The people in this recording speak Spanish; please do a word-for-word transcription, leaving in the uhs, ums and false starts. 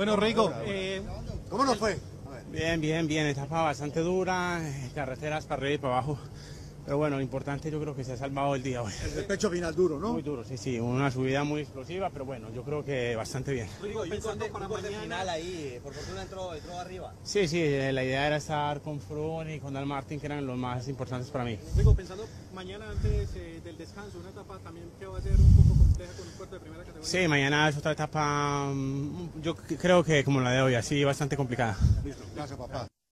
Bueno, Rigo, eh, ¿cómo nos fue? Bien, bien, bien, etapa bastante dura, carreteras para arriba y para abajo. Pero bueno, lo importante yo creo que se ha salvado el día hoy. El despecho final duro, ¿no? Muy duro, sí, sí, una subida muy explosiva, pero bueno, yo creo que bastante bien. Rigo, y un corte, para un corte final ahí, por fortuna entró, entró arriba. Sí, sí, la idea era estar con Froome y con Dan Martin, que eran los más importantes para mí. Rigo, pensando mañana antes eh, del descanso, una etapa también que va a ser un poco compleja con un puerto de primera categoría. Sí, mañana es otra etapa, yo creo que como la de hoy, así bastante complicada. Listo, gracias papá.